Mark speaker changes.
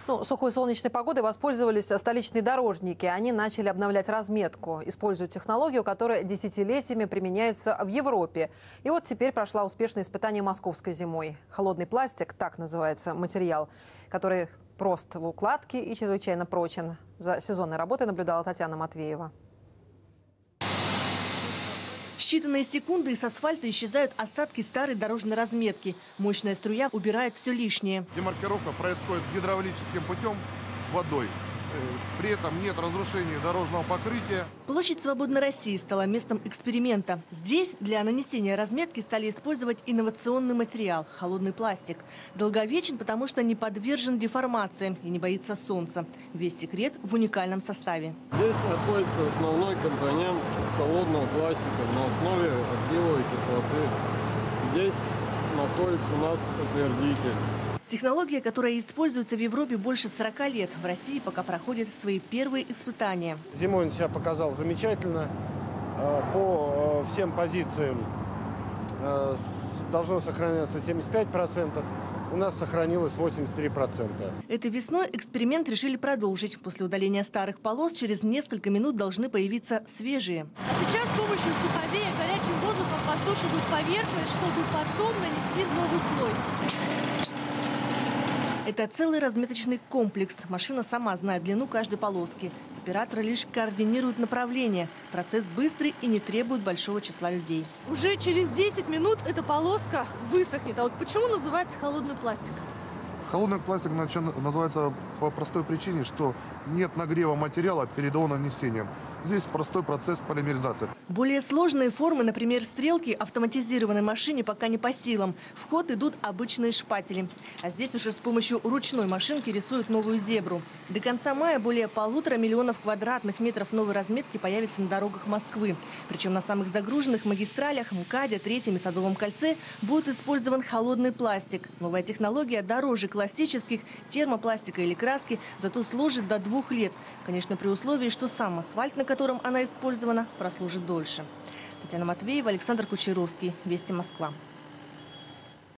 Speaker 1: Ну, сухой солнечной погодой воспользовались столичные дорожники. Они начали обновлять разметку, используют технологию, которая десятилетиями применяется в Европе. И вот теперь прошла успешное испытание московской зимой. Холодный пластик, так называется материал, который прост в укладке и чрезвычайно прочен. За сезонной работой наблюдала Татьяна Матвеева.
Speaker 2: В считанные секунды из асфальта исчезают остатки старой дорожной разметки. Мощная струя убирает все лишнее.
Speaker 3: Демаркировка происходит гидравлическим путем водой. При этом нет разрушения дорожного покрытия.
Speaker 2: Площадь Свободной России стала местом эксперимента. Здесь для нанесения разметки стали использовать инновационный материал – холодный пластик. Долговечен, потому что не подвержен деформациям и не боится солнца. Весь секрет в уникальном составе.
Speaker 4: Здесь находится основной компонент холодного пластика на основе акриловой кислоты. Здесь находится у нас утвердитель.
Speaker 2: Технология, которая используется в Европе больше 40 лет, в России пока проходит свои первые испытания.
Speaker 3: Зимой он себя показал замечательно. По всем позициям должно сохраняться 75%. У нас сохранилось 83%.
Speaker 2: Этой весной эксперимент решили продолжить. После удаления старых полос через несколько минут должны появиться свежие.
Speaker 5: А сейчас с помощью суховея горячим воздухом подсушивают поверхность, чтобы потом нанести новый слой.
Speaker 2: Это целый разметочный комплекс. Машина сама знает длину каждой полоски. Операторы лишь координируют направление. Процесс быстрый и не требует большого числа людей.
Speaker 5: Уже через 10 минут эта полоска высохнет. А вот почему называется холодный пластик?
Speaker 3: Холодный пластик называется по простой причине, что нет нагрева материала перед его нанесением. Здесь простой процесс полимеризации.
Speaker 2: Более сложные формы, например, стрелки, автоматизированной машине пока не по силам. В ход идут обычные шпатели. А здесь уже с помощью ручной машинки рисуют новую зебру. До конца мая более 1,5 миллиона квадратных метров новой разметки появится на дорогах Москвы. Причем на самых загруженных магистралях МКАДе, Третьем и Садовом кольце будет использован холодный пластик. Новая технология дороже классических термопластика или краски, зато служит до 2 лет. Конечно, при условии, что сам асфальт, на котором она использована, прослужит дольше. Татьяна Матвеева, Александр Кучеровский. Вести Москва.